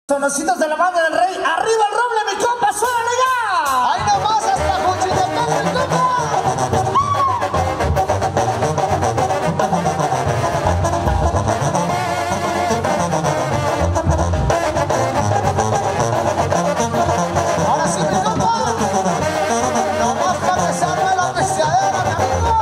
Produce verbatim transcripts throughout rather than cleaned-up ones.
Sonocitos de la banda del rey, arriba el roble, mi compa, suena ya. Ahí nomás hasta Juchitepec, el compa. Ahora sí, mi compa. Nomás para que se arme la pisteadera, mi amigo.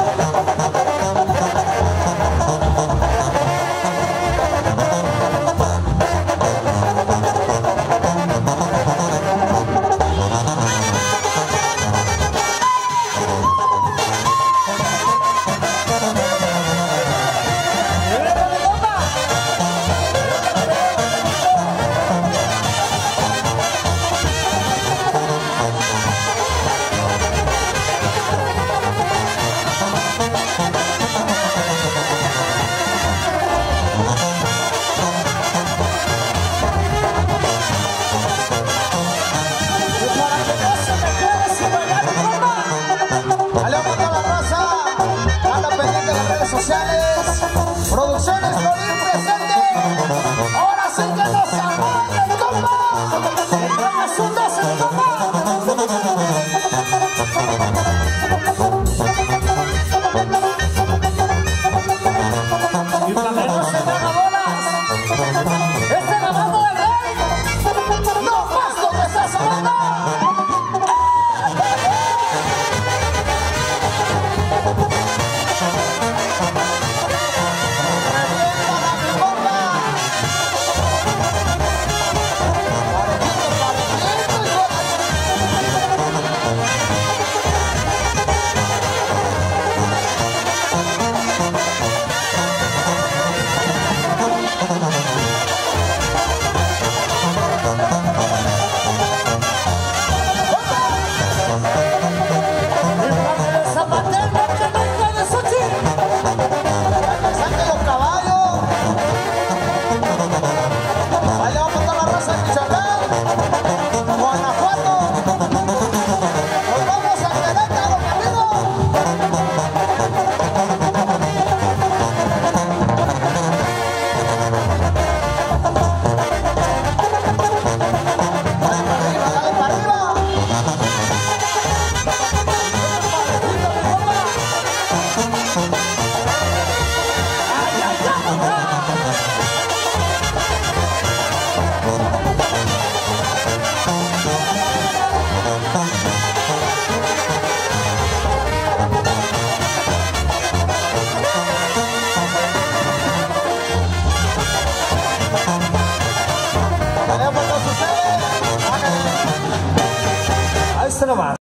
Sociales, Producciones Florín presente. Ahora sí que nos armamos el compa. El rey asunto es el compa. Y para que no se haga bolas, este es la banda del rey. No más lo que está sonando. Ahí está nomás.